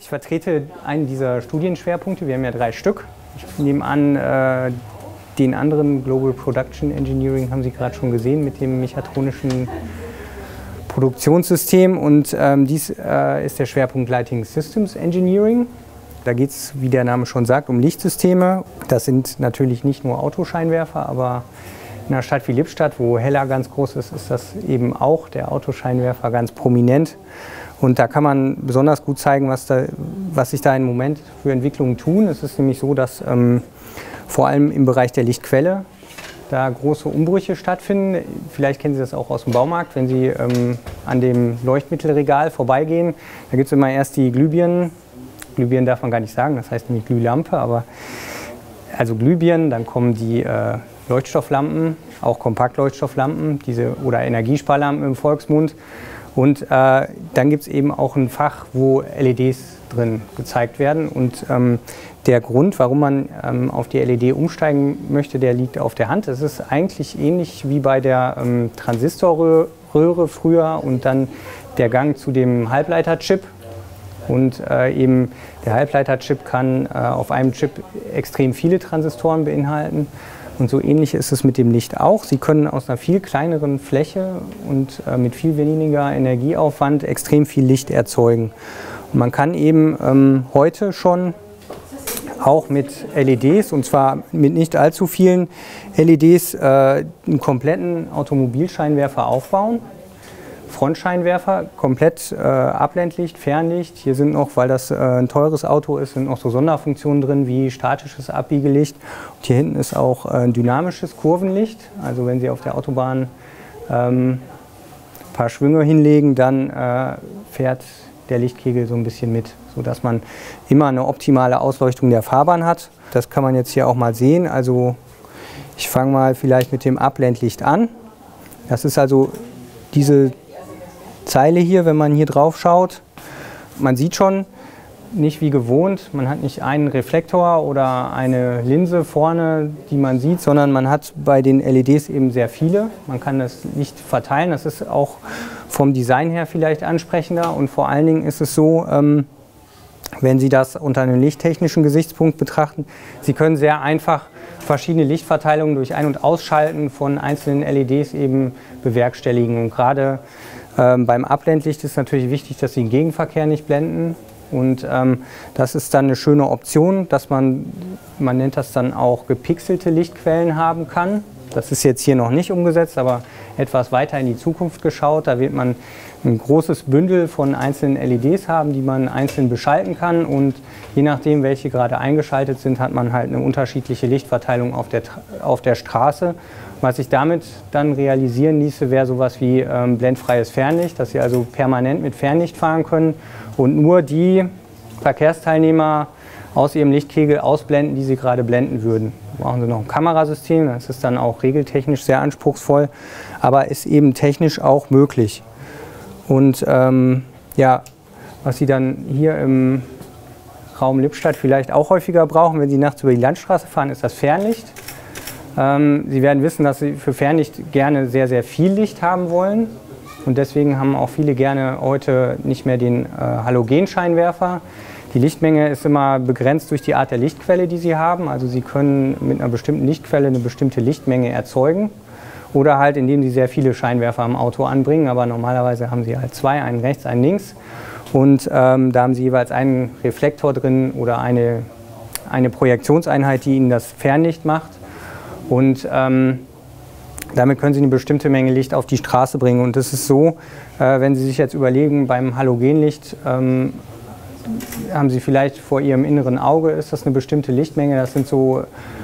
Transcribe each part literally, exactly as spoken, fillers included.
Ich vertrete einen dieser Studienschwerpunkte. Wir haben ja drei Stück. Ich nehme an, äh, den anderen Global Production Engineering haben Sie gerade schon gesehen mit dem mechatronischen Produktionssystem. Und ähm, dies äh, ist der Schwerpunkt Lighting Systems Engineering. Da geht es, wie der Name schon sagt, um Lichtsysteme. Das sind natürlich nicht nur Autoscheinwerfer, aber in einer Stadt wie Lippstadt, wo Hella ganz groß ist, ist das eben auch der Autoscheinwerfer ganz prominent. Und da kann man besonders gut zeigen, was, da, was sich da im Moment für Entwicklungen tun. Es ist nämlich so, dass ähm, vor allem im Bereich der Lichtquelle da große Umbrüche stattfinden. Vielleicht kennen Sie das auch aus dem Baumarkt, wenn Sie ähm, an dem Leuchtmittelregal vorbeigehen. Da gibt es immer erst die Glühbirnen. Glühbirnen darf man gar nicht sagen, das heißt nämlich Glühlampe, aber also Glühbirnen, dann kommen die äh, Leuchtstofflampen, auch Kompaktleuchtstofflampen, diese, oder Energiesparlampen im Volksmund. Und äh, dann gibt es eben auch ein Fach, wo L E Ds drin gezeigt werden. Und ähm, der Grund, warum man ähm, auf die L E D umsteigen möchte, der liegt auf der Hand. Es ist eigentlich ähnlich wie bei der ähm, Transistorröhre früher und dann der Gang zu dem Halbleiterchip. Und äh, eben der Halbleiterchip kann äh, auf einem Chip extrem viele Transistoren beinhalten. Und so ähnlich ist es mit dem Licht auch. Sie können aus einer viel kleineren Fläche und äh, mit viel weniger Energieaufwand extrem viel Licht erzeugen. Und man kann eben ähm, heute schon auch mit L E Ds, und zwar mit nicht allzu vielen L E Ds, äh, einen kompletten Automobilscheinwerfer aufbauen. Frontscheinwerfer, komplett äh, Abblendlicht, Fernlicht. Hier sind noch, weil das äh, ein teures Auto ist, sind noch so Sonderfunktionen drin wie statisches Abbiegelicht. Und hier hinten ist auch äh, ein dynamisches Kurvenlicht. Also wenn Sie auf der Autobahn ähm, ein paar Schwünge hinlegen, dann äh, fährt der Lichtkegel so ein bisschen mit, sodass man immer eine optimale Ausleuchtung der Fahrbahn hat. Das kann man jetzt hier auch mal sehen. Also ich fange mal vielleicht mit dem Abblendlicht an. Das ist also diese Zeile hier, wenn man hier drauf schaut. Man sieht schon, nicht wie gewohnt, man hat nicht einen Reflektor oder eine Linse vorne, die man sieht, sondern man hat bei den L E Ds eben sehr viele. Man kann das Licht verteilen, das ist auch vom Design her vielleicht ansprechender und vor allen Dingen ist es so, ähm, wenn Sie das unter einem lichttechnischen Gesichtspunkt betrachten, Sie können sehr einfach verschiedene Lichtverteilungen durch Ein- und Ausschalten von einzelnen L E Ds eben bewerkstelligen. Und gerade ähm, beim Abblendlicht ist natürlich wichtig, dass Sie den Gegenverkehr nicht blenden. Und ähm, das ist dann eine schöne Option, dass man, man nennt das dann auch gepixelte Lichtquellen haben kann. Das ist jetzt hier noch nicht umgesetzt, aber etwas weiter in die Zukunft geschaut. Da wird man ein großes Bündel von einzelnen L E Ds haben, die man einzeln beschalten kann. Und je nachdem, welche gerade eingeschaltet sind, hat man halt eine unterschiedliche Lichtverteilung auf der, auf der Straße. Was sich damit dann realisieren ließe, wäre sowas wie ähm, blendfreies Fernlicht, dass Sie also permanent mit Fernlicht fahren können und nur die Verkehrsteilnehmer aus ihrem Lichtkegel ausblenden, die Sie gerade blenden würden. Brauchen Sie noch ein Kamerasystem, das ist dann auch regeltechnisch sehr anspruchsvoll, aber ist eben technisch auch möglich. Und ähm, ja, was Sie dann hier im Raum Lippstadt vielleicht auch häufiger brauchen, wenn Sie nachts über die Landstraße fahren, ist das Fernlicht. Ähm, Sie werden wissen, dass Sie für Fernlicht gerne sehr, sehr viel Licht haben wollen. Und deswegen haben auch viele gerne heute nicht mehr den äh, Halogenscheinwerfer. Die Lichtmenge ist immer begrenzt durch die Art der Lichtquelle, die Sie haben. Also Sie können mit einer bestimmten Lichtquelle eine bestimmte Lichtmenge erzeugen. Oder halt, indem Sie sehr viele Scheinwerfer am Auto anbringen. Aber normalerweise haben Sie halt zwei, einen rechts, einen links. Und ähm, da haben Sie jeweils einen Reflektor drin oder eine, eine Projektionseinheit, die Ihnen das Fernlicht macht. Und ähm, damit können Sie eine bestimmte Menge Licht auf die Straße bringen. Und das ist so, äh, wenn Sie sich jetzt überlegen, beim Halogenlicht ähm, haben Sie vielleicht vor Ihrem inneren Auge, ist das eine bestimmte Lichtmenge. Das sind so,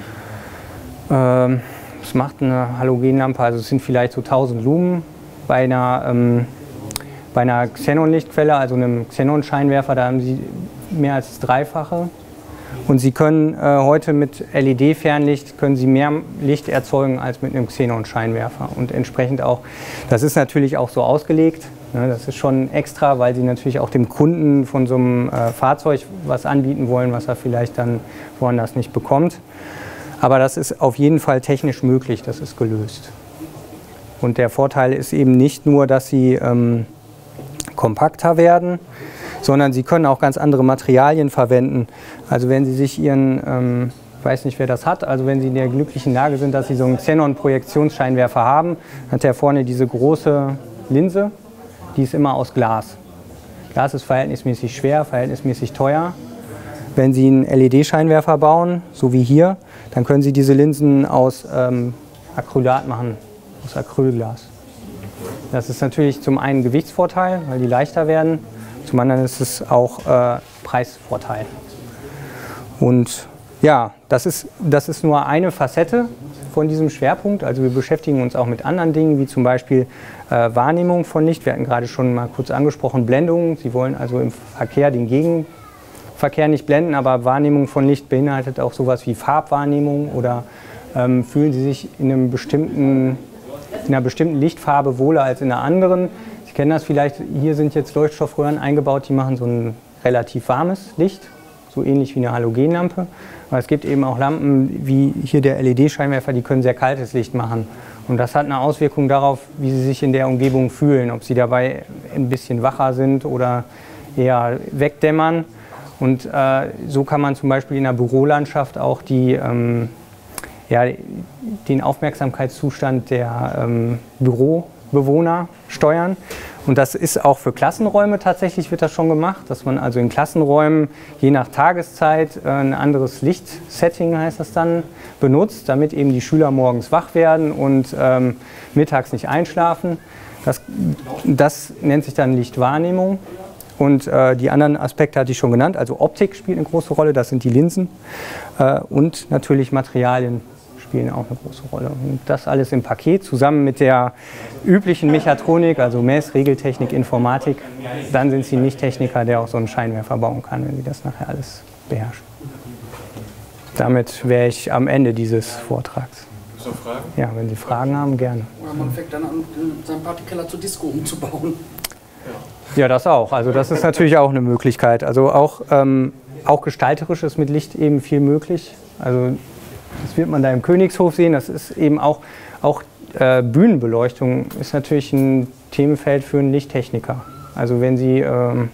äh, was macht eine Halogenlampe? Also es sind vielleicht so tausend Lumen. Bei einer, ähm, bei einer Xenon-Lichtquelle, also einem Xenon-Scheinwerfer, da haben Sie mehr als das Dreifache. Und Sie können äh, heute mit L E D-Fernlicht können Sie mehr Licht erzeugen als mit einem Xenon-Scheinwerfer. Und entsprechend auch, das ist natürlich auch so ausgelegt, ne, das ist schon extra, weil Sie natürlich auch dem Kunden von so einem äh, Fahrzeug was anbieten wollen, was er vielleicht dann woanders nicht bekommt. Aber das ist auf jeden Fall technisch möglich, das ist gelöst. Und der Vorteil ist eben nicht nur, dass Sie ähm, kompakter werden, sondern Sie können auch ganz andere Materialien verwenden. Also wenn Sie sich Ihren, ähm, ich weiß nicht, wer das hat, also wenn Sie in der glücklichen Lage sind, dass Sie so einen Xenon-Projektionsscheinwerfer haben, hat der vorne diese große Linse, die ist immer aus Glas. Glas ist verhältnismäßig schwer, verhältnismäßig teuer. Wenn Sie einen L E D-Scheinwerfer bauen, so wie hier, dann können Sie diese Linsen aus ähm, Acrylat machen, aus Acrylglas. Das ist natürlich zum einen Gewichtsvorteil, weil die leichter werden, zum anderen ist es auch äh, Preisvorteil. Und ja, das ist, das ist nur eine Facette von diesem Schwerpunkt. Also wir beschäftigen uns auch mit anderen Dingen, wie zum Beispiel äh, Wahrnehmung von Licht. Wir hatten gerade schon mal kurz angesprochen, Blendung. Sie wollen also im Verkehr den Gegenverkehr nicht blenden, aber Wahrnehmung von Licht beinhaltet auch sowas wie Farbwahrnehmung oder ähm, fühlen Sie sich in, einem bestimmten, in einer bestimmten Lichtfarbe wohler als in einer anderen. Sie kennen das vielleicht, hier sind jetzt Leuchtstoffröhren eingebaut, die machen so ein relativ warmes Licht, so ähnlich wie eine Halogenlampe. Aber es gibt eben auch Lampen, wie hier der L E D-Scheinwerfer, die können sehr kaltes Licht machen. Und das hat eine Auswirkung darauf, wie Sie sich in der Umgebung fühlen, ob Sie dabei ein bisschen wacher sind oder eher wegdämmern. Und äh, so kann man zum Beispiel in der Bürolandschaft auch die, ähm, ja, den Aufmerksamkeitszustand der ähm, Bürobewohner steuern. Und das ist auch für Klassenräume tatsächlich, wird das schon gemacht, dass man also in Klassenräumen je nach Tageszeit ein anderes Lichtsetting, heißt das dann, benutzt, damit eben die Schüler morgens wach werden und ähm, mittags nicht einschlafen. Das, das nennt sich dann Lichtwahrnehmung. Und äh, die anderen Aspekte hatte ich schon genannt, also Optik spielt eine große Rolle, das sind die Linsen. Äh, und natürlich Materialien spielen auch eine große Rolle. Und das alles im Paket zusammen mit der üblichen Mechatronik, also Mess-, Regeltechnik, Informatik, dann sind Sie nicht Techniker, der auch so einen Scheinwerfer bauen kann, wenn Sie das nachher alles beherrschen. Damit wäre ich am Ende dieses Vortrags. Gibt es noch Fragen? Ja, wenn Sie Fragen haben, gerne. Oder man fängt dann an, seinen Partykeller zur Disco umzubauen. Ja, das auch. Also das ist natürlich auch eine Möglichkeit. Also auch, ähm, auch gestalterisch ist mit Licht eben viel möglich. Also das wird man da im Königshof sehen. Das ist eben auch, auch äh, Bühnenbeleuchtung ist natürlich ein Themenfeld für einen Lichttechniker. Also wenn Sie ähm,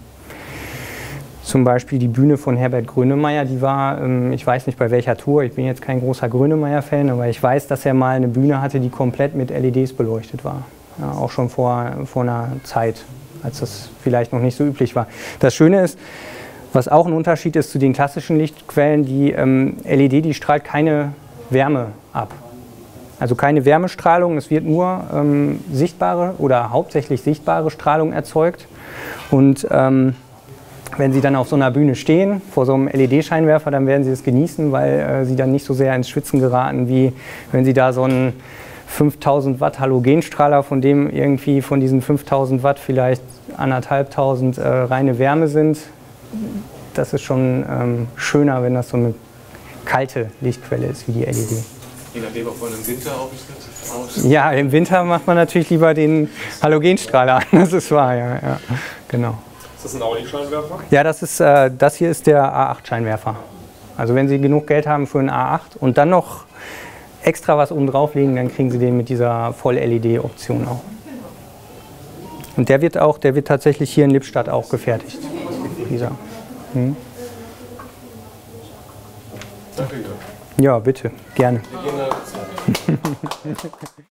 zum Beispiel die Bühne von Herbert Grönemeyer, die war, ähm, ich weiß nicht bei welcher Tour, ich bin jetzt kein großer Grönemeyer-Fan, aber ich weiß, dass er mal eine Bühne hatte, die komplett mit L E Ds beleuchtet war. Ja, auch schon vor, vor einer Zeit, als das vielleicht noch nicht so üblich war. Das Schöne ist, was auch ein Unterschied ist zu den klassischen Lichtquellen, die ähm, L E D, die strahlt keine Wärme ab. Also keine Wärmestrahlung, es wird nur ähm, sichtbare oder hauptsächlich sichtbare Strahlung erzeugt. Und ähm, wenn Sie dann auf so einer Bühne stehen, vor so einem L E D-Scheinwerfer, dann werden Sie es genießen, weil äh, Sie dann nicht so sehr ins Schwitzen geraten, wie wenn Sie da so einen fünftausend Watt Halogenstrahler, von dem irgendwie von diesen fünftausend Watt vielleicht anderthalbtausend äh, reine Wärme sind. Das ist schon ähm, schöner, wenn das so eine kalte Lichtquelle ist wie die L E D. Je nachdem, ob man im Winter auftritt. Ja, im Winter macht man natürlich lieber den Halogenstrahler an, das ist wahr, ja, ja, genau. Ist das ein Audi-Scheinwerfer? Ja, das, ist, äh, das hier ist der A acht Scheinwerfer. Also wenn Sie genug Geld haben für einen A acht und dann noch extra was oben drauflegen, dann kriegen Sie den mit dieser Voll-L E D-Option auch. Und der wird auch, der wird tatsächlich hier in Lippstadt auch gefertigt. Dieser. Hm. Danke, Jörg. Ja, bitte, gerne. Wir gehen da